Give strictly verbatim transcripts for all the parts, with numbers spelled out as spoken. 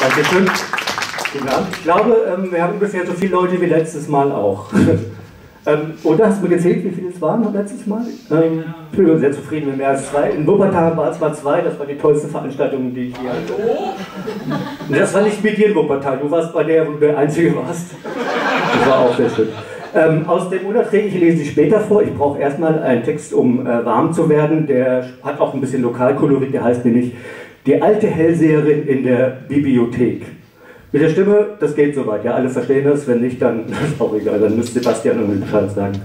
Dankeschön. Guten Abend. Ich glaube, ähm, wir haben ungefähr so viele Leute wie letztes Mal auch. ähm, oder hast du mir gezählt, wie viele es waren letztes Mal? Ähm, ich bin sehr zufrieden mit mehr als zwei. In Wuppertal war es zwar zwei, das war die tollste Veranstaltung, die ich hier hatte. Und das war nicht mit dir in Wuppertal, du warst bei der, wo du der Einzige warst. Das war auch sehr schön. Ähm, aus dem Unerträglichen lese ich später vor. Ich brauche erstmal einen Text, um äh, warm zu werden. Der hat auch ein bisschen Lokalkolorit, der heißt nämlich Die alte Hellseherin in der Bibliothek. Mit der Stimme, das geht soweit, ja, alle verstehen das, wenn nicht, dann ist auch egal, dann müsste Sebastian irgendwie Bescheid sagen.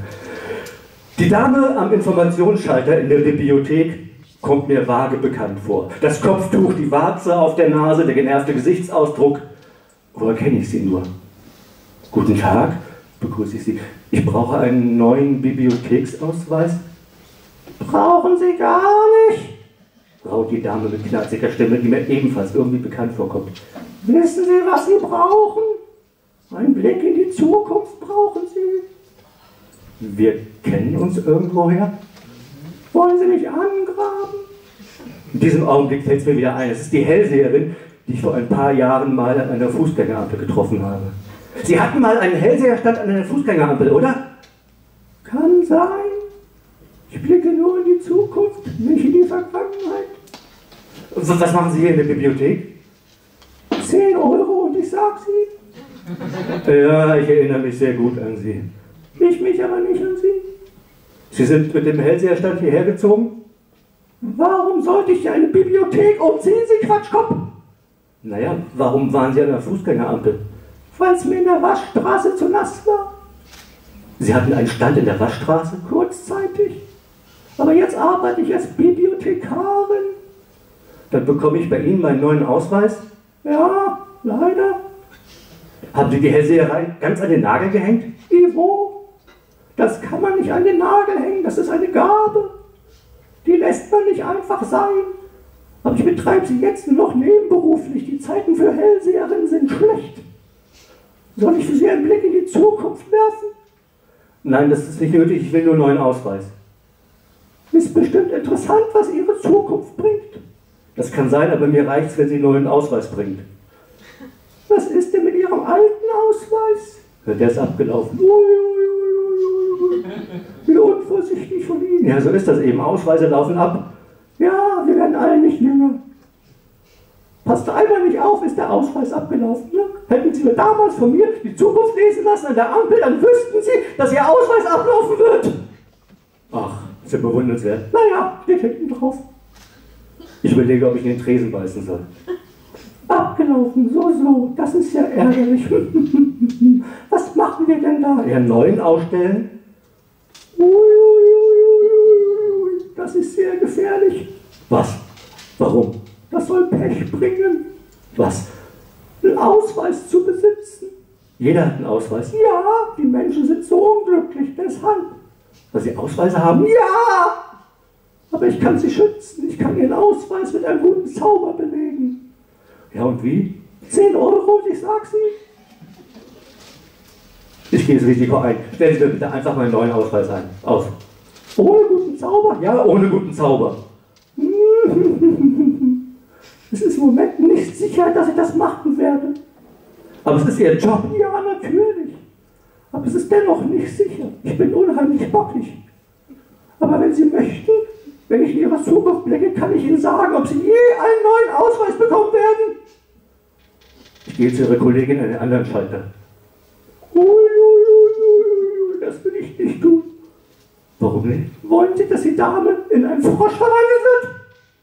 Die Dame am Informationsschalter in der Bibliothek kommt mir vage bekannt vor. Das Kopftuch, die Warze auf der Nase, der genervte Gesichtsausdruck. Woher kenne ich sie nur? Guten Tag, begrüße ich Sie. Ich brauche einen neuen Bibliotheksausweis. Brauchen Sie gar nicht, raut die Dame mit knarziger Stimme, die mir ebenfalls irgendwie bekannt vorkommt. Wissen Sie, was Sie brauchen? Ein Blick in die Zukunft brauchen Sie. Wir kennen uns irgendwoher. Wollen Sie mich angraben? In diesem Augenblick fällt es mir wieder ein. Es ist die Hellseherin, die ich vor ein paar Jahren mal an einer Fußgängerampel getroffen habe. Sie hatten mal einen Hellseherstand an einer Fußgängerampel, oder? Kann sein. Ich blicke nur in die Zukunft, nicht in die Vergangenheit. Was machen Sie hier in der Bibliothek? zehn Euro und ich sag Sie. Ja, ich erinnere mich sehr gut an Sie. Ich mich aber nicht an Sie. Sie sind mit dem Hellseherstand hierher gezogen? Warum sollte ich eine Bibliothek umziehen, Sie Quatschkopf? Naja, warum waren Sie an der Fußgängerampel? Weil es mir in der Waschstraße zu nass war. Sie hatten einen Stand in der Waschstraße? Kurzzeitig. Aber jetzt arbeite ich als Bibliothekarin. Dann bekomme ich bei Ihnen meinen neuen Ausweis? Ja, leider. Haben Sie die Hellseherei ganz an den Nagel gehängt? Ivo, das kann man nicht an den Nagel hängen, das ist eine Gabe. Die lässt man nicht einfach sein. Aber ich betreibe sie jetzt nur noch nebenberuflich. Die Zeiten für Hellseherinnen sind schlecht. Soll ich für Sie einen Blick in die Zukunft werfen? Nein, das ist nicht nötig, ich will nur einen neuen Ausweis. Ist bestimmt interessant, was Ihre Zukunft bringt. Das kann sein, aber mir reicht es, wenn Sie einen neuen Ausweis bringt. Was ist denn mit Ihrem alten Ausweis? Ja, der ist abgelaufen. Ui, ui, ui, ui. Wie unvorsichtig von Ihnen. Ja, so ist das eben. Ausweise laufen ab. Ja, wir werden alle nicht jünger. Passt einmal nicht auf, ist der Ausweis abgelaufen. Ne? Hätten Sie mir damals von mir die Zukunft lesen lassen an der Ampel, dann wüssten Sie, dass Ihr Ausweis ablaufen wird. Ach, ist ja bewundernswert. Naja, steht hinten drauf. Ich überlege, ob ich in den Tresen beißen soll. Abgelaufen, so, so, das ist ja ärgerlich. Was machen wir denn da? Ja, neuen ausstellen. Ui, ui, ui, ui, das ist sehr gefährlich. Was? Warum? Das soll Pech bringen. Was? Einen Ausweis zu besitzen. Jeder hat einen Ausweis. Ja, die Menschen sind so unglücklich, deshalb. Dass sie Ausweise haben? Ja! Aber ich kann sie schützen. Ich kann ihren Ausweis mit einem guten Zauber belegen. Ja, und wie? zehn Euro, ich sag's Ihnen. Ich gehe das Risiko ein. Stellen Sie mir bitte einfach meinen neuen Ausweis ein. Aus. Ohne guten Zauber? Ja, ohne guten Zauber. Es ist im Moment nicht sicher, dass ich das machen werde. Aber es ist Ihr Job. Ja, natürlich. Aber es ist dennoch nicht sicher. Ich bin unheimlich bockig. Aber wenn Sie möchten, wenn ich in Ihre Zukunft blicke, kann ich Ihnen sagen, ob Sie je einen neuen Ausweis bekommen werden. Ich gehe zu Ihrer Kollegin an den anderen Schalter. Ui, ui, ui, ui, das will ich nicht tun. Warum nicht? Wollen Sie, dass die Dame in einen Frosch verwandelt wird?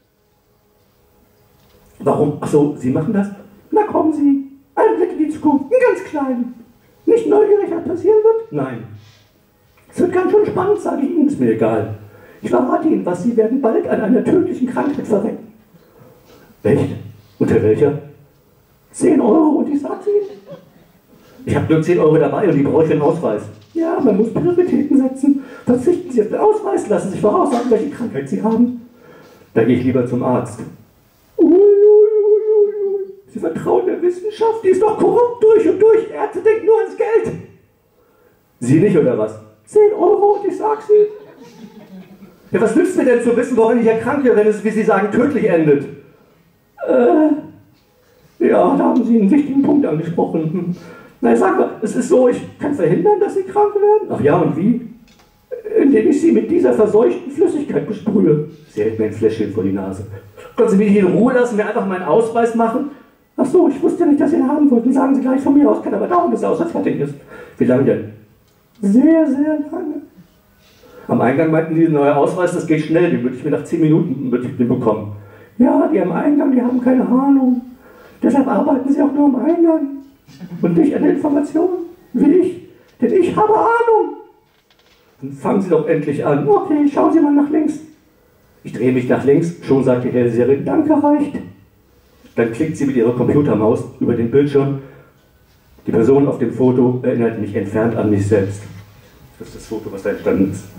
Warum? Achso, Sie machen das? Na kommen Sie. Einen Blick in die Zukunft, einen ganz kleinen. Nicht neugierig, was passieren wird? Nein. Es wird ganz schön spannend, sage ich Ihnen, ist mir egal. Ich verrate Ihnen was, Sie werden bald an einer tödlichen Krankheit verrecken. Echt? Unter welcher? zehn Euro und ich sag's Ihnen. Ich habe nur zehn Euro dabei und die brauche ich für den Ausweis. Ja, man muss Prioritäten setzen. Verzichten Sie auf den Ausweis, lassen sich voraussagen, welche Krankheit Sie haben. Da gehe ich lieber zum Arzt. Ui, ui, ui, ui. Sie vertrauen der Wissenschaft, die ist doch korrupt durch und durch. Ärzte denken nur ans Geld. Sie nicht, oder was? zehn Euro und ich sag's Ihnen. Ja, was nützt mir denn zu wissen, woran ich erkranke, wenn es, wie Sie sagen, tödlich endet? Äh, Ja, da haben Sie einen wichtigen Punkt angesprochen. Hm. Na, sag mal, es ist so, ich kann verhindern, dass Sie krank werden. Ach ja, und wie? Indem ich Sie mit dieser verseuchten Flüssigkeit besprühe. Sie hält mir ein Fläschchen vor die Nase. Können Sie mich in Ruhe lassen, mir einfach meinen Ausweis machen? Ach so, ich wusste nicht, dass Sie ihn haben wollten. Sagen Sie gleich von mir aus, kann aber dauern, bis der Ausweis fertig ist. Wie lange denn? Sehr, sehr lange. Am Eingang meinten die, neuer Ausweis, das geht schnell, den würde ich mir nach zehn Minuten bekommen. Ja, die am Eingang, die haben keine Ahnung. Deshalb arbeiten sie auch nur am Eingang. Und nicht an der Information, wie ich. Denn ich habe Ahnung. Dann fangen Sie doch endlich an. Okay, schauen Sie mal nach links. Ich drehe mich nach links, schon sagt die Hellseherin, danke, reicht. Dann klickt sie mit ihrer Computermaus über den Bildschirm. Die Person auf dem Foto erinnert mich entfernt an mich selbst. Das ist das Foto, was da entstanden ist.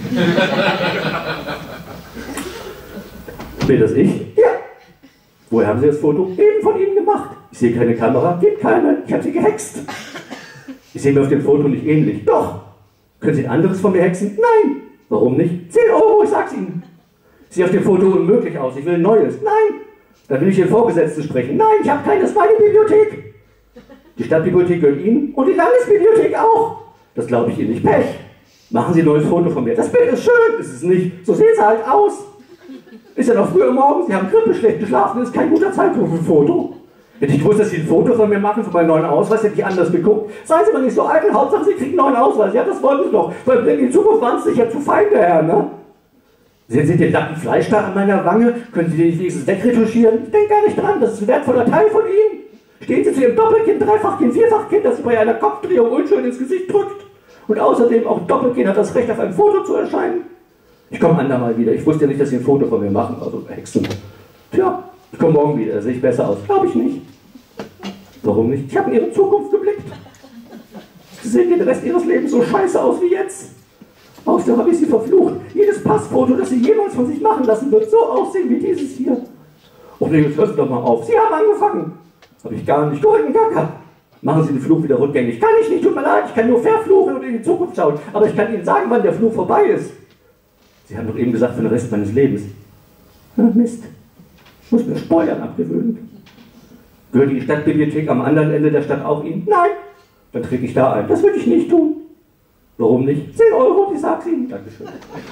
Bin das ich? Ja. Woher haben Sie das Foto? Eben von Ihnen gemacht. Ich sehe keine Kamera, gibt keine. Ich habe sie gehext. Ich sehe mir auf dem Foto nicht ähnlich. Doch. Können Sie ein anderes von mir hexen? Nein. Warum nicht? zehn Euro, ich sag's Ihnen. Sieht auf dem Foto unmöglich aus. Ich will ein neues. Nein. Dann will ich den Vorgesetzten sprechen. Nein, ich habe keines, meine Bibliothek. Die Stadtbibliothek gehört Ihnen und die Landesbibliothek auch. Das glaube ich Ihnen nicht. Pech. Machen Sie ein neues Foto von mir. Das Bild ist schön, ist es nicht. So sehen Sie halt aus. Ist ja noch früh am Morgen, Sie haben Grippe, schlecht geschlafen, das ist kein guter Zeitpunkt für ein Foto. Hätte ich gewusst, dass Sie ein Foto von mir machen, von meinem neuen Ausweis, hätte ich anders geguckt. Seien Sie mal nicht so eitel, Hauptsache Sie kriegen einen neuen Ausweis. Ja, das wollen Sie doch. Weil in Zukunft waren Sie sicher zu fein daher, ne? Sehen Sie den Lappen Fleisch da an meiner Wange? Können Sie den nicht wenigstens wegretuschieren? Ich denke gar nicht dran, das ist ein wertvoller Teil von Ihnen. Stehen Sie zu Ihrem Doppelkind, Dreifachkind, Vierfachkind, das Sie bei einer Kopfdrehung unschön ins Gesicht drückt. Und außerdem auch Doppelkind hat das Recht, auf einem Foto zu erscheinen. Ich komme andermal wieder. Ich wusste ja nicht, dass Sie ein Foto von mir machen, also Hexen. Tja, ich komme morgen wieder, sehe ich besser aus. Glaube ich nicht. Warum nicht? Ich habe in Ihre Zukunft geblickt. Sie sehen den Rest Ihres Lebens so scheiße aus wie jetzt. Außerdem habe ich Sie verflucht. Jedes Passfoto, das Sie jemals von sich machen lassen, wird so aussehen wie dieses hier. Och nee, jetzt hört doch mal auf. Sie haben angefangen. Habe ich gar nicht. Golden Gacker. Machen Sie den Fluch wieder rückgängig. Kann ich nicht, tut mir leid. Ich kann nur verfluchen und in die Zukunft schauen. Aber ich kann Ihnen sagen, wann der Fluch vorbei ist. Sie haben doch eben gesagt, für den Rest meines Lebens. Ach, Mist. Ich muss mir Spoilern abgewöhnen. Gehört die Stadtbibliothek am anderen Ende der Stadt auch Ihnen? Nein. Dann trete ich da ein. Das würde ich nicht tun. Warum nicht? zehn Euro, ich sag's Ihnen. Dankeschön.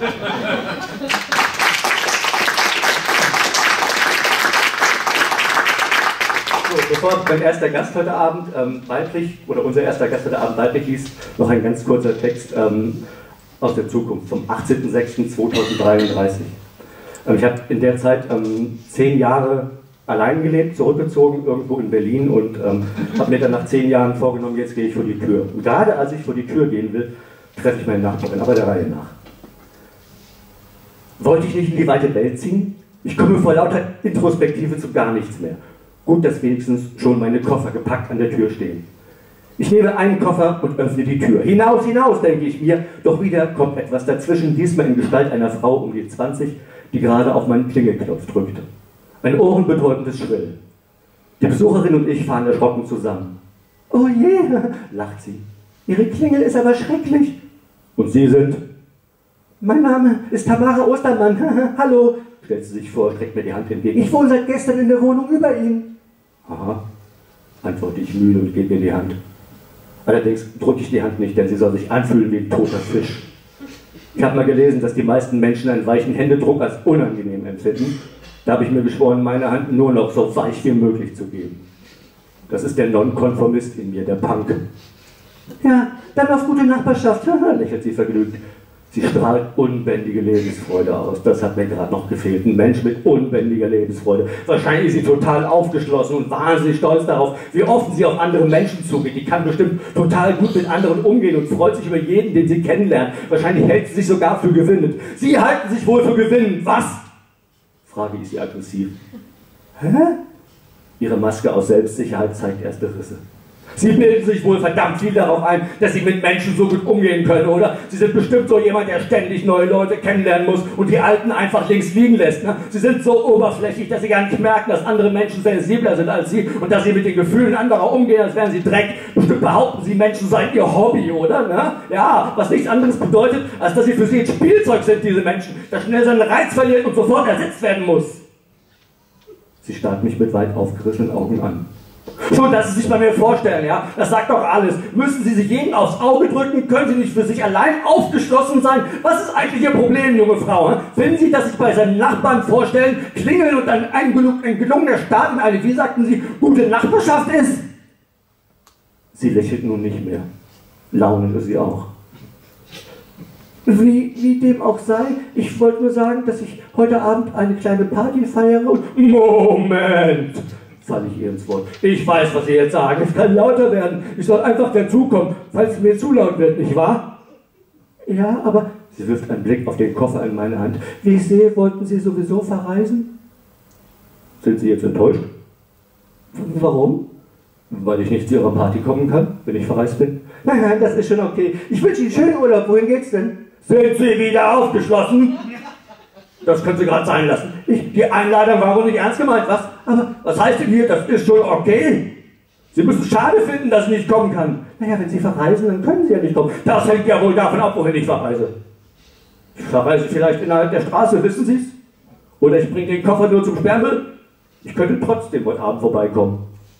So, bevor mein erster Gast heute Abend ähm, weiblich, oder unser erster Gast heute Abend weiblich liest, noch ein ganz kurzer Text ähm, aus der Zukunft, vom achtzehnten sechsten zweitausenddreiunddreißig. Ähm, ich habe in der Zeit ähm, zehn Jahre allein gelebt, zurückgezogen, irgendwo in Berlin und ähm, habe mir dann nach zehn Jahren vorgenommen, jetzt gehe ich vor die Tür. Und gerade als ich vor die Tür gehen will, treffe ich meine Nachbarin, aber der Reihe nach. Wollte ich nicht in die weite Welt ziehen? Ich komme vor lauter Introspektive zu gar nichts mehr. Gut, dass wenigstens schon meine Koffer gepackt an der Tür stehen. Ich nehme einen Koffer und öffne die Tür. Hinaus, hinaus, denke ich mir, doch wieder kommt etwas dazwischen, diesmal in Gestalt einer Frau um die zwanzig, die gerade auf meinen Klingelknopf drückte. Ein ohrenbetäubendes Schrill. Die Besucherin und ich fahren erschrocken zusammen. Oh je, lacht sie. Ihre Klingel ist aber schrecklich. Und Sie sind? Mein Name ist Tamara Ostermann. Hallo, stellt sie sich vor, streckt mir die Hand entgegen. Ich wohne seit gestern in der Wohnung über Ihnen. Aha, antworte ich müde und gebe mir die Hand. Allerdings drücke ich die Hand nicht, denn sie soll sich anfühlen wie ein toter Fisch. Ich habe mal gelesen, dass die meisten Menschen einen weichen Händedruck als unangenehm empfinden. Da habe ich mir geschworen, meine Hand nur noch so weich wie möglich zu geben. Das ist der Nonkonformist in mir, der Punk. Ja, dann auf gute Nachbarschaft, lächelt sie vergnügt. Sie strahlt unbändige Lebensfreude aus. Das hat mir gerade noch gefehlt. Ein Mensch mit unbändiger Lebensfreude. Wahrscheinlich ist sie total aufgeschlossen und wahnsinnig stolz darauf, wie offen sie auf andere Menschen zugeht. Die kann bestimmt total gut mit anderen umgehen und freut sich über jeden, den sie kennenlernt. Wahrscheinlich hält sie sich sogar für gewinnend. Sie halten sich wohl für gewinnend. Was? Frage ich sie aggressiv. Hä? Ihre Maske aus Selbstsicherheit zeigt erste Risse. Sie bilden sich wohl verdammt viel darauf ein, dass Sie mit Menschen so gut umgehen können, oder? Sie sind bestimmt so jemand, der ständig neue Leute kennenlernen muss und die Alten einfach links liegen lässt. Ne? Sie sind so oberflächlich, dass Sie gar nicht merken, dass andere Menschen sensibler sind als Sie und dass Sie mit den Gefühlen anderer umgehen, als wären Sie Dreck. Bestimmt behaupten Sie, Menschen seien Ihr Hobby, oder? Ne? Ja, was nichts anderes bedeutet, als dass Sie für Sie ein Spielzeug sind, diese Menschen, das schnell seinen Reiz verliert und sofort ersetzt werden muss. Sie starrt mich mit weit aufgerissenen Augen an. Schon, dass Sie sich bei mir vorstellen, ja, das sagt doch alles. Müssen Sie sich jeden aufs Auge drücken? Können Sie nicht für sich allein aufgeschlossen sein? Was ist eigentlich Ihr Problem, junge Frau? Hm? Finden Sie, dass sich bei seinen Nachbarn vorstellen, klingeln und dann ein, ein gelungener Start in eine, wie sagten Sie, gute Nachbarschaft ist? Sie lächelt nun nicht mehr. Launende sie auch. Wie, wie dem auch sei, ich wollte nur sagen, dass ich heute Abend eine kleine Party feiere und... Moment! Falle ich ihr ins Wort. Ich weiß, was Sie jetzt sagen. Es kann lauter werden. Ich soll einfach dazukommen, falls es mir zu laut wird, nicht wahr? Ja, aber... Sie wirft einen Blick auf den Koffer in meine Hand. Wie ich sehe, wollten Sie sowieso verreisen? Sind Sie jetzt enttäuscht? Warum? Weil ich nicht zu Ihrer Party kommen kann, wenn ich verreist bin? Nein, nein, das ist schon okay. Ich wünsche Ihnen schönen Urlaub. Wohin geht's denn? Sind Sie wieder aufgeschlossen? Das können Sie gerade sein lassen. Ich, die Einladung war wohl nicht ernst gemeint, was? Aber was heißt denn hier, das ist schon okay? Sie müssen es schade finden, dass ich nicht kommen kann. Naja, wenn Sie verreisen, dann können Sie ja nicht kommen. Das hängt ja wohl davon ab, wohin ich verreise. Ich verreise vielleicht innerhalb der Straße, wissen Sie es? Oder ich bringe den Koffer nur zum Sperrmüll. Ich könnte trotzdem heute Abend vorbeikommen.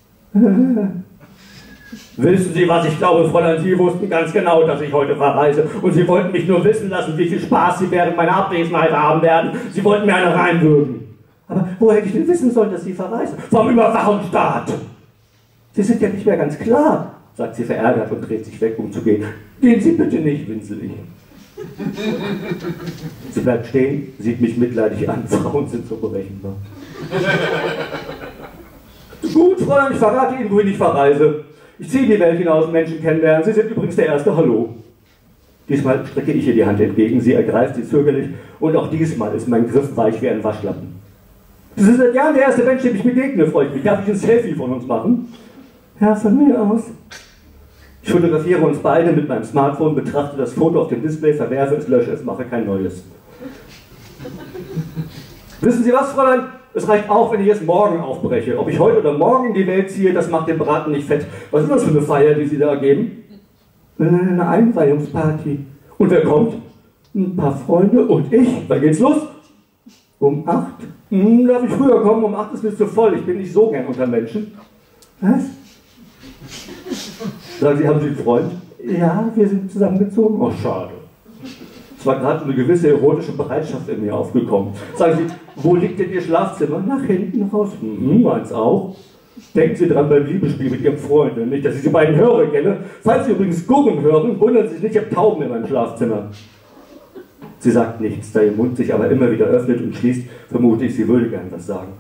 Wissen Sie, was ich glaube, Fräulein? Sie wussten ganz genau, dass ich heute verreise. Und Sie wollten mich nur wissen lassen, wie viel Spaß Sie während meiner Abwesenheit haben werden. Sie wollten mir eine reinwürgen. Aber wo hätte ich denn wissen sollen, dass Sie verreisen? Vom Überwachungsstaat. Sie sind ja nicht mehr ganz klar, sagt sie verärgert und dreht sich weg, um zu gehen. Gehen Sie bitte nicht, winzel ich. Sie bleibt stehen, sieht mich mitleidig an. Frauen sind so berechenbar. Gut, Fräulein, ich verrate Ihnen, wohin ich verreise. Ich ziehe in die Welt hinaus, Menschen kennenlernen. Sie sind übrigens der erste Hallo. Diesmal strecke ich ihr die Hand entgegen, sie ergreift sie zögerlich und auch diesmal ist mein Griff weich wie ein Waschlappen. Sie sind seit Jahren der erste Mensch, dem ich begegne, freut mich. Darf ich ein Selfie von uns machen? Ja, von mir aus. Ich fotografiere uns beide mit meinem Smartphone, betrachte das Foto auf dem Display, verwerfe es, lösche es, mache kein neues. Wissen Sie was, Fräulein? Es reicht auch, wenn ich erst morgen aufbreche. Ob ich heute oder morgen in die Welt ziehe, das macht den Braten nicht fett. Was ist das für eine Feier, die Sie da geben? Eine Einweihungsparty. Und wer kommt? Ein paar Freunde und ich. Wann geht's los? Um acht? Hm, darf ich früher kommen? Um acht ist mir zu voll. Ich bin nicht so gern unter Menschen. Was? Sagen Sie, haben Sie einen Freund? Ja, wir sind zusammengezogen. Oh, schade. Es war gerade eine gewisse erotische Bereitschaft in mir aufgekommen. Sagen Sie, wo liegt denn Ihr Schlafzimmer? Nach hinten raus. Mhm, meins auch. Denken Sie dran beim Liebesspiel mit Ihrem Freund. Nicht, dass ich die beiden Hörer kenne. Falls Sie übrigens Gurren hören, wundern Sie sich nicht, ich habe Tauben in meinem Schlafzimmer. Sie sagt nichts, da ihr Mund sich aber immer wieder öffnet und schließt, vermute ich, sie würde gern was sagen.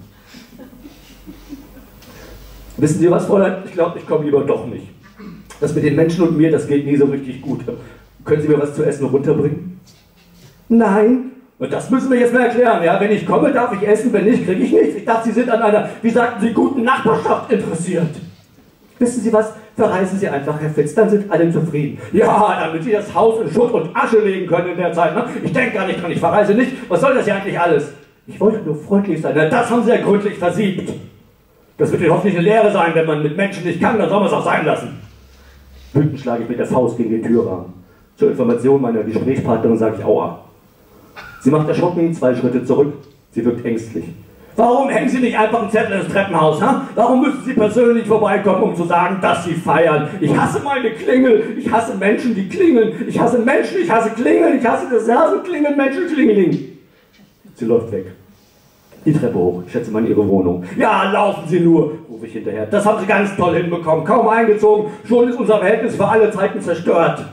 Wissen Sie was, Fräulein? Ich glaube, ich komme lieber doch nicht. Das mit den Menschen und mir, das geht nie so richtig gut. Können Sie mir was zu essen runterbringen? Nein. Und das müssen wir jetzt mal erklären, ja? Wenn ich komme, darf ich essen, wenn nicht, kriege ich nichts. Ich dachte, Sie sind an einer, wie sagten Sie, guten Nachbarschaft interessiert. Wissen Sie was? Verreisen Sie einfach, Herr Fitz, dann sind alle zufrieden. Ja, damit Sie das Haus in Schutt und Asche legen können in der Zeit. Ne? Ich denke gar nicht dran, ich verreise nicht. Was soll das ja eigentlich alles? Ich wollte nur freundlich sein. Na, das haben Sie ja gründlich versiebt. Das wird Ihnen hoffentlich eine Lehre sein, wenn man mit Menschen nicht kann, dann soll man es auch sein lassen. Wütend schlage ich mit der Faust gegen den Türrahmen. Zur Information meiner Gesprächspartnerin sage ich Aua. Sie macht erschrocken zwei Schritte zurück. Sie wirkt ängstlich. Warum hängen Sie nicht einfach einen Zettel ins Treppenhaus? Ha? Warum müssen Sie persönlich vorbeikommen, um zu sagen, dass Sie feiern? Ich hasse meine Klingel. Ich hasse Menschen, die klingeln. Ich hasse Menschen, ich hasse Klingeln. Ich hasse das Hasenklingeln, Menschen, Klingeling. Sie läuft weg. Die Treppe hoch. Ich schätze mal in Ihre Wohnung. Ja, laufen Sie nur, rufe ich hinterher. Das haben Sie ganz toll hinbekommen. Kaum eingezogen. Schon ist unser Verhältnis für alle Zeiten zerstört.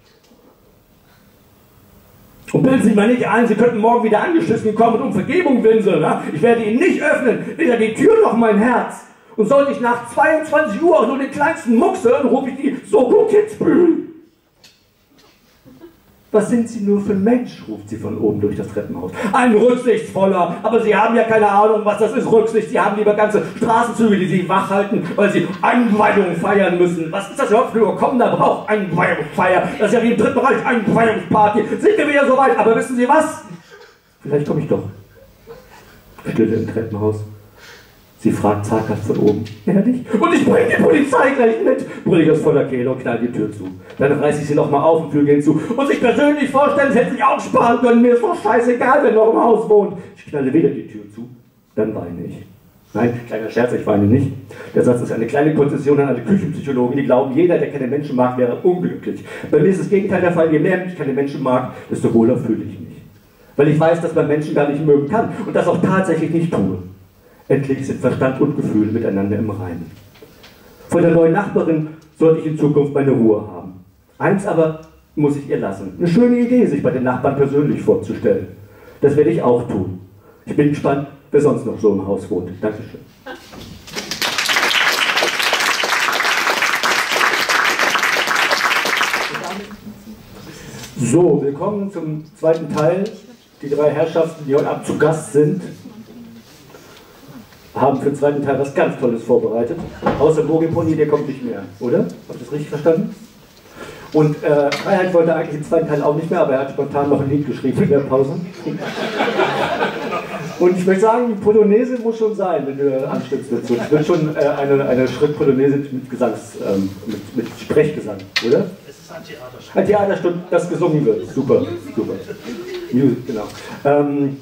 Und bilden Sie mal nicht ein, Sie könnten morgen wieder angeschissen kommen und um Vergebung winseln. Na? Ich werde Ihnen nicht öffnen, weder die Tür noch mein Herz. Und sollte ich nach zweiundzwanzig Uhr auch nur den kleinsten Mucks hören, rufe ich die Soko Kitzbühel. Was sind Sie nur für ein Mensch, ruft sie von oben durch das Treppenhaus. Ein rücksichtsvoller, aber Sie haben ja keine Ahnung, was das ist, Rücksicht. Sie haben lieber ganze Straßenzüge, die Sie wach halten, weil Sie Einweihungen feiern müssen. Was ist das überhaupt für ein überkommener Brauch? Einweihungsfeier, das ist ja wie im Dritten Reich, Einweihungsparty. Sind wir wieder so weit, aber wissen Sie was? Vielleicht komme ich doch. Stille im Treppenhaus. Sie fragt zaghaft von oben. Ehrlich? Und ich bringe die Polizei gleich mit. Brüll ich aus voller Kehle und knall die Tür zu. Dann reiße ich sie nochmal auf und füge hinzu. Und sich persönlich vorstellen, sie hätten sich auch sparen können. Mir ist doch scheißegal, wer noch im Haus wohnt. Ich knalle wieder die Tür zu. Dann weine ich. Nein, kleiner Scherz, ich weine nicht. Der Satz ist eine kleine Konzession an alle Küchenpsychologen, die glauben, jeder, der keine Menschen mag, wäre unglücklich. Bei mir ist das Gegenteil der Fall. Je mehr ich keine Menschen mag, desto wohler fühle ich mich. Weil ich weiß, dass man Menschen gar nicht mögen kann und das auch tatsächlich nicht tue. Endlich sind Verstand und Gefühl miteinander im Reinen. Von der neuen Nachbarin sollte ich in Zukunft meine Ruhe haben. Eins aber muss ich ihr lassen. Eine schöne Idee, sich bei den Nachbarn persönlich vorzustellen. Das werde ich auch tun. Ich bin gespannt, wer sonst noch so im Haus wohnt. Dankeschön. So, willkommen zum zweiten Teil. Die drei Herrschaften, die heute Abend zu Gast sind, haben für den zweiten Teil was ganz Tolles vorbereitet. Außer Bogiponi, der kommt nicht mehr, oder? Habe ich das richtig verstanden? Und äh, Freiheit wollte eigentlich im zweiten Teil auch nicht mehr, aber er hat spontan noch ein Lied geschrieben in der Pause. Und ich möchte sagen, die Polonaise muss schon sein, wenn du anstimmst dazu. Es wird schon äh, eine, eine Schritt-Polonaise mit Gesangs, ähm, mit, mit Sprechgesang, oder? Es ist ein Theaterstück. Ein Theaterstück, das gesungen wird. Super, super. Music, genau. Ähm,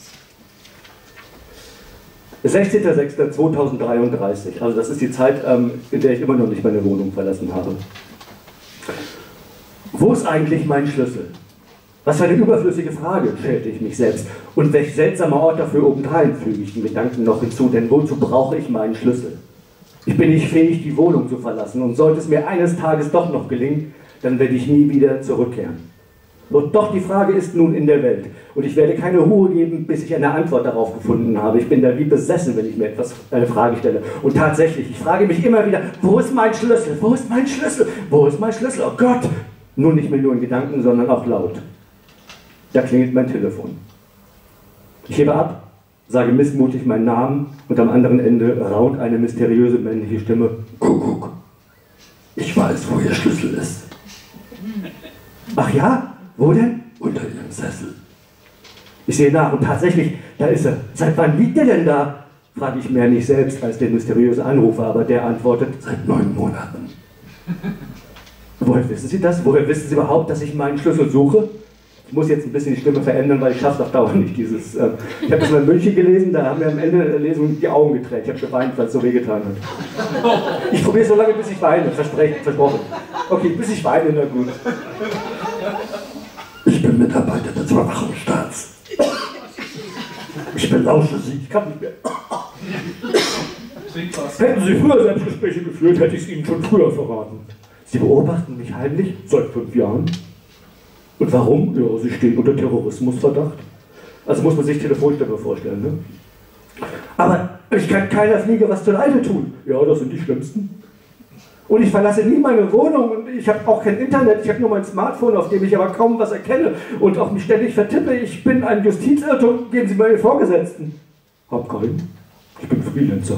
sechzehnter sechster zweitausenddreiunddreißig, also das ist die Zeit, ähm, in der ich immer noch nicht meine Wohnung verlassen habe. Wo ist eigentlich mein Schlüssel? Was für eine überflüssige Frage, stellte ich mich selbst. Und welch seltsamer Ort dafür obendrein, füge ich den Gedanken noch hinzu, denn wozu brauche ich meinen Schlüssel? Ich bin nicht fähig, die Wohnung zu verlassen, und sollte es mir eines Tages doch noch gelingen, dann werde ich nie wieder zurückkehren. Und doch die Frage ist nun in der Welt, und ich werde keine Ruhe geben, bis ich eine Antwort darauf gefunden habe. Ich bin da wie besessen, wenn ich mir etwas, eine Frage stelle. Und tatsächlich, ich frage mich immer wieder, wo ist mein Schlüssel? Wo ist mein Schlüssel? Wo ist mein Schlüssel? Oh Gott! Nun nicht mehr nur in Gedanken, sondern auch laut. Da klingelt mein Telefon. Ich hebe ab, sage missmutig meinen Namen und am anderen Ende raunt eine mysteriöse männliche Stimme. Kuckuck, ich weiß, wo Ihr Schlüssel ist. Ach ja? Wo denn? Unter Ihrem Sessel. Ich sehe nach und tatsächlich, da ist er. Seit wann liegt er denn da? Frage ich mehr nicht selbst als der mysteriöse Anrufer, aber der antwortet, seit neun Monaten. Woher wissen Sie das? Woher wissen Sie überhaupt, dass ich meinen Schlüssel suche? Ich muss jetzt ein bisschen die Stimme verändern, weil ich schaffe es auf Dauer nicht. Dieses, äh ich habe das mal in München gelesen, da haben wir am Ende der Lesung die Augen geträgt. Ich habe geweint, weil es so wehgetan hat. Ich probiere so lange, bis ich weine, versprechen, versprochen. Okay, bis ich weine, na gut. Ich bin Mitarbeiter des Überwachungsstaats. Ich belausche Sie, ich kann nicht mehr. Hätten Sie früher Selbstgespräche geführt, hätte ich es Ihnen schon früher verraten. Sie beobachten mich heimlich seit fünf Jahren. Und warum? Ja, Sie stehen unter Terrorismusverdacht. Also muss man sich Telefonstimme vorstellen, ne? Aber ich kann keiner Fliege was zuleide tun. Ja, das sind die Schlimmsten. Und ich verlasse nie meine Wohnung und ich habe auch kein Internet, ich habe nur mein Smartphone, auf dem ich aber kaum was erkenne und auch mich ständig vertippe. Ich bin ein Justizirrtum, geben Sie mir Ihren Vorgesetzten. Hab keinen. Ich bin Freelancer.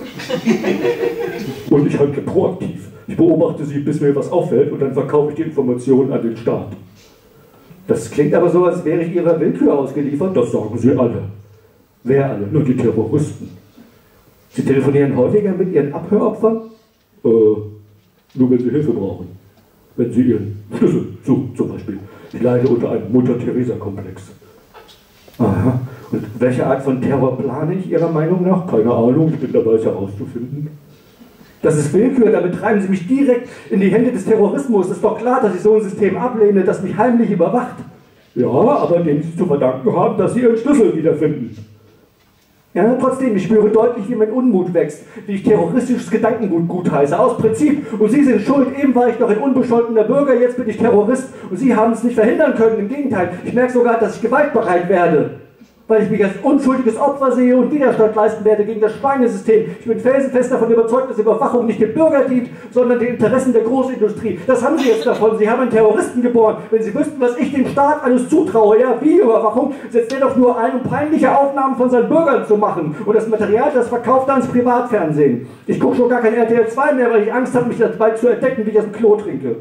Und ich handle proaktiv. Ich beobachte Sie, bis mir was auffällt und dann verkaufe ich die Informationen an den Staat. Das klingt aber so, als wäre ich Ihrer Willkür ausgeliefert. Das sagen Sie alle. Wer alle? Nur die Terroristen. Sie telefonieren häufiger mit Ihren Abhöropfern? Äh, nur wenn Sie Hilfe brauchen. Wenn Sie Ihren Schlüssel suchen, zum Beispiel. Ich leide unter einem Mutter-Theresa-Komplex. Aha. Und welche Art von Terror plane ich Ihrer Meinung nach? Keine Ahnung, ich bin dabei, es herauszufinden. Das ist Willkür, damit treiben Sie mich direkt in die Hände des Terrorismus. Es ist doch klar, dass ich so ein System ablehne, das mich heimlich überwacht. Ja, aber dem Sie zu verdanken haben, dass Sie Ihren Schlüssel wiederfinden. Ja, trotzdem, ich spüre deutlich, wie mein Unmut wächst, wie ich terroristisches Gedankengut gutheiße, aus Prinzip. Und Sie sind schuld, eben war ich noch ein unbescholtener Bürger, jetzt bin ich Terrorist und Sie haben es nicht verhindern können. Im Gegenteil, ich merke sogar, dass ich gewaltbereit werde, weil ich mich als unschuldiges Opfer sehe und Widerstand leisten werde gegen das Schweinesystem. Ich bin felsenfest davon überzeugt, dass Überwachung nicht dem Bürger dient, sondern den Interessen der Großindustrie. Das haben Sie jetzt davon. Sie haben einen Terroristen geboren. Wenn Sie wüssten, was ich dem Staat alles zutraue, ja, Videoüberwachung, setzt er doch nur ein, um peinliche Aufnahmen von seinen Bürgern zu machen. Und das Material, das verkauft er ans Privatfernsehen. Ich gucke schon gar kein R T L zwei mehr, weil ich Angst habe, mich dabei zu entdecken, wie ich aus dem Klo trinke.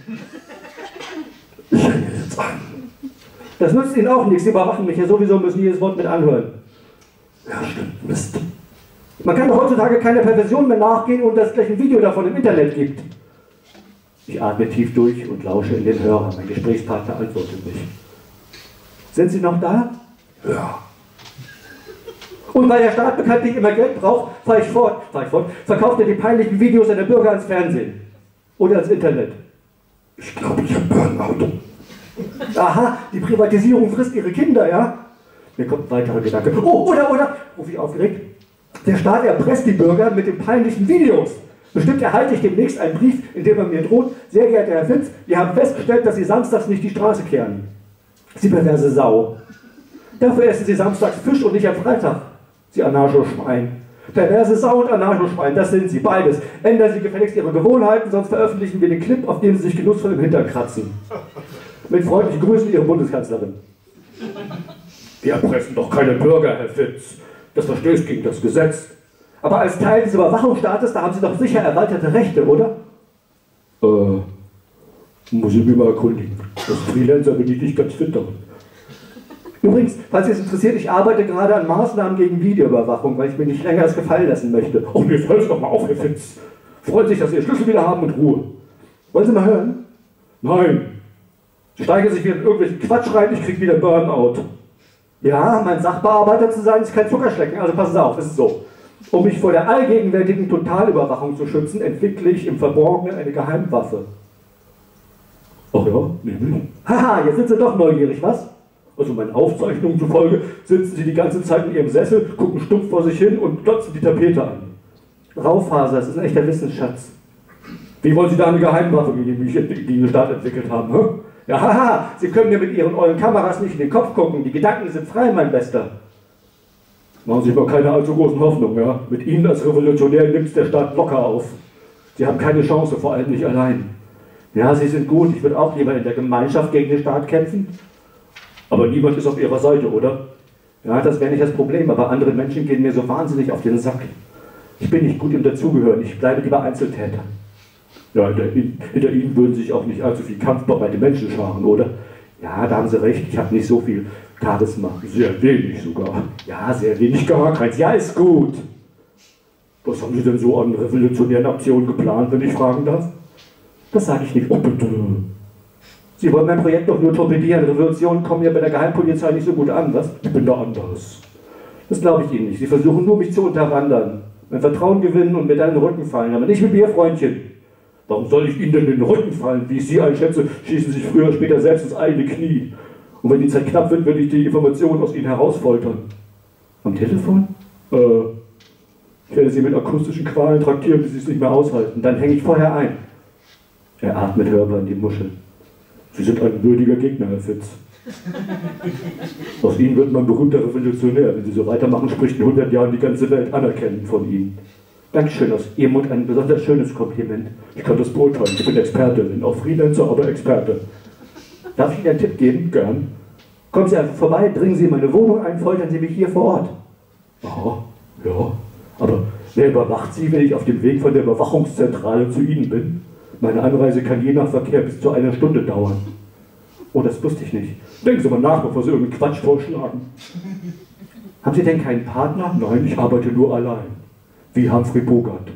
Ich hänge jetzt an. Das nützt Ihnen auch nichts, Sie überwachen mich ja sowieso, müssen jedes Wort mit anhören. Ja, stimmt, Mist. Man kann doch heutzutage keiner Perversion mehr nachgehen, ohne dass es gleich ein Video davon im Internet gibt. Ich atme tief durch und lausche in den Hörer. Mein Gesprächspartner antwortet nicht. Sind Sie noch da? Ja. Und weil der Staat bekanntlich immer Geld braucht, fahre ich fort, fahr ich fort, verkauft er die peinlichen Videos seiner Bürger ans Fernsehen. Oder ans Internet. Ich glaube, ich habe Burnout. Aha, die Privatisierung frisst ihre Kinder, ja? Mir kommt ein weiterer Gedanke. Oh, oder, oder, rufe ich aufgeregt, der Staat erpresst die Bürger mit den peinlichen Videos. Bestimmt erhalte ich demnächst einen Brief, in dem er mir droht, sehr geehrter Herr Fitz, wir haben festgestellt, dass Sie samstags nicht die Straße kehren. Sie perverse Sau. Dafür essen Sie samstags Fisch und nicht am Freitag. Sie Anarcho-Schwein. Perverse Sau und Anarcho-Schwein, das sind Sie, beides. Ändern Sie gefälligst Ihre Gewohnheiten, sonst veröffentlichen wir den Clip, auf dem Sie sich genussvoll im Hintern kratzen. Mit freundlichen Grüßen, Ihre Bundeskanzlerin. Wir erpressen doch keine Bürger, Herr Fitz. Das verstößt gegen das Gesetz. Aber als Teil des Überwachungsstaates, da haben Sie doch sicher erweiterte Rechte, oder? Äh, muss ich mich mal erkundigen. Als Freelancer bin ich nicht ganz fit darin. Übrigens, falls Sie es interessiert, ich arbeite gerade an Maßnahmen gegen Videoüberwachung, weil ich mir nicht länger das gefallen lassen möchte. Oh, mir fällt es doch mal auf, Herr Fitz. Freut sich, dass Sie Ihren Schlüssel wieder haben und Ruhe. Wollen Sie mal hören? Nein. Sie steigern sich wieder in irgendwelchen Quatsch rein, ich krieg wieder Burnout. Ja, mein Sachbearbeiter zu sein, ist kein Zuckerschlecken, also passen Sie auf, es ist so. Um mich vor der allgegenwärtigen Totalüberwachung zu schützen, entwickle ich im Verborgenen eine Geheimwaffe. Ach ja, nämlich? Haha, jetzt sind Sie doch neugierig, was? Also meinen Aufzeichnungen zufolge sitzen Sie die ganze Zeit in Ihrem Sessel, gucken stumpf vor sich hin und glotzen die Tapete an. Raufaser, das ist ein echter Wissensschatz. Wie wollen Sie da eine Geheimwaffe gegen mich, die den Staat entwickelt haben, hä? Ja, haha, Sie können mir mit Ihren euren Kameras nicht in den Kopf gucken, die Gedanken sind frei, mein Bester. Machen Sie mal keine allzu großen Hoffnungen, ja? Mit Ihnen als Revolutionär nimmt es der Staat locker auf. Sie haben keine Chance, vor allem nicht allein. Ja, Sie sind gut, ich würde auch lieber in der Gemeinschaft gegen den Staat kämpfen. Aber niemand ist auf Ihrer Seite, oder? Ja, das wäre nicht das Problem, aber andere Menschen gehen mir so wahnsinnig auf den Sack. Ich bin nicht gut im Dazugehören, ich bleibe lieber Einzeltäter. Ja, hinter, hinter Ihnen würden sich auch nicht allzu viel kampfbereite Menschen scharen, oder? Ja, da haben Sie recht, ich habe nicht so viel Charisma. Sehr wenig sogar. Ja, sehr wenig, gar keins. Ja, ist gut. Was haben Sie denn so an revolutionären Aktionen geplant, wenn ich fragen darf? Das sage ich nicht. Oh, bitte. Sie wollen mein Projekt doch nur torpedieren. Revolutionen kommen ja bei der Geheimpolizei nicht so gut an, was? Ich bin da anders. Das glaube ich Ihnen nicht. Sie versuchen nur, mich zu unterwandern. Mein Vertrauen gewinnen und mir dann in den Rücken fallen. Aber nicht mit mir, Freundchen. Warum soll ich Ihnen denn in den Rücken fallen? Wie ich Sie einschätze, schießen Sie sich früher oder später selbst ins eigene Knie. Und wenn die Zeit knapp wird, will ich die Informationen aus Ihnen herausfoltern. Am Telefon? Äh, ich werde Sie mit akustischen Qualen traktieren, bis Sie es nicht mehr aushalten. Dann hänge ich vorher ein. Er atmet hörbar in die Muschel. Sie sind ein würdiger Gegner, Herr Fitz. Aus Ihnen wird man berühmter Revolutionär. Wenn Sie so weitermachen, spricht in hundert Jahren die ganze Welt anerkennend von Ihnen. Dankeschön, aus Ihrem Mund ein besonders schönes Kompliment. Ich kann das beurteilen, ich bin Experte, bin auch Freelancer, aber Experte. Darf ich Ihnen einen Tipp geben? Gern. Kommen Sie einfach vorbei, dringen Sie in meine Wohnung ein, foltern Sie mich hier vor Ort. Aha, ja. Aber wer überwacht Sie, wenn ich auf dem Weg von der Überwachungszentrale zu Ihnen bin? Meine Anreise kann je nach Verkehr bis zu einer Stunde dauern. Oh, das wusste ich nicht. Denken Sie mal nach, bevor Sie irgendeinen Quatsch vorschlagen. Haben Sie denn keinen Partner? Nein, ich arbeite nur allein. Wie Humphrey Bogart.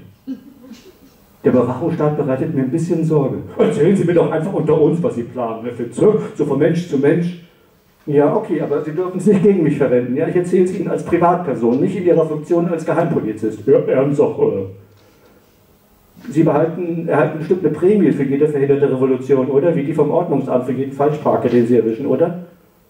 Der Überwachungsstaat bereitet mir ein bisschen Sorge. Erzählen Sie mir doch einfach unter uns, was Sie planen, Herr Fitz, so von Mensch zu Mensch. Ja, okay, aber Sie dürfen es nicht gegen mich verwenden. Ja, ich erzähle es Ihnen als Privatperson, nicht in Ihrer Funktion als Geheimpolizist. Ja, ernsthaft, oder? Sie behalten, erhalten bestimmt eine Prämie für jede verhinderte Revolution, oder? Wie die vom Ordnungsamt für jeden Falschparker, den Sie erwischen, oder?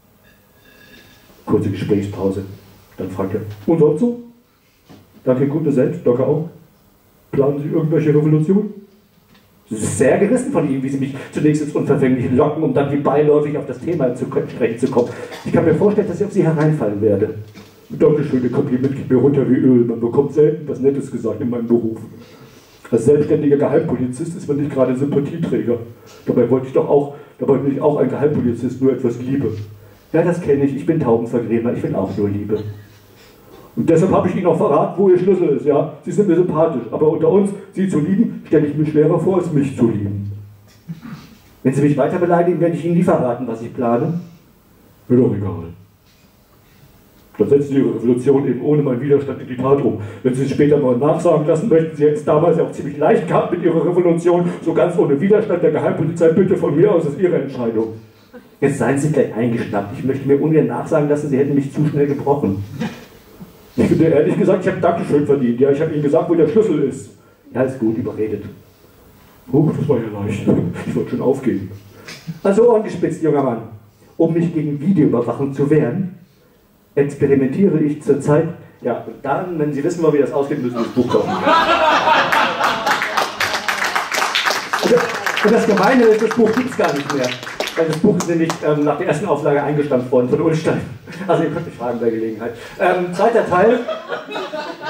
Kurze Gesprächspause. Dann fragt er, und sonst so? Danke, gute selbst, Docker auch. Planen Sie irgendwelche Revolution? Es ist sehr gerissen von Ihnen, wie Sie mich zunächst ins Unverfängliche locken, um dann wie beiläufig auf das Thema zu sprechen zu kommen. Ich kann mir vorstellen, dass ich auf Sie hereinfallen werde. Dankeschön, der Kompliment geht mir runter wie Öl. Man bekommt selten was Nettes gesagt in meinem Beruf. Als selbstständiger Geheimpolizist ist man nicht gerade Sympathieträger. Dabei wollte ich doch auch, dabei bin ich auch ein Geheimpolizist, nur etwas Liebe. Ja, das kenne ich, ich bin Taubenvergrämer, ich will auch nur Liebe. Und deshalb habe ich Ihnen auch verraten, wo Ihr Schlüssel ist, ja? Sie sind mir sympathisch, aber unter uns, Sie zu lieben, stelle ich mir schwerer vor, als mich zu lieben. Wenn Sie mich weiter beleidigen, werde ich Ihnen nie verraten, was ich plane. Mir doch egal. Dann setzen Sie Ihre Revolution eben ohne meinen Widerstand in die Tat um. Wenn Sie es später mal nachsagen lassen möchten, Sie hätten es damals ja auch ziemlich leicht gehabt mit Ihrer Revolution, so ganz ohne Widerstand der Geheimpolizei, bitte von mir aus, ist Ihre Entscheidung. Jetzt seien Sie gleich eingeschnappt. Ich möchte mir ungern nachsagen lassen, Sie hätten mich zu schnell gebrochen. Ich finde ehrlich gesagt, ich habe Dankeschön verdient. Ja, ich habe Ihnen gesagt, wo der Schlüssel ist. Ja, ist gut, überredet. Huch, das war ja leicht. Ich wollte schon aufgeben. Also ohrengespitzt, junger Mann. Um mich gegen Videoüberwachung zu wehren, experimentiere ich zurzeit. Ja, und dann, wenn Sie wissen wollen, wie das ausgeht, müssen Sie das Buch kaufen. Und das Gemeine ist, das Buch gibt es gar nicht mehr. Weil das Buch ist nämlich ähm, nach der ersten Auflage eingestampft worden von Ulstein. Also ihr könnt mich fragen bei Gelegenheit. Ähm, zweiter Teil.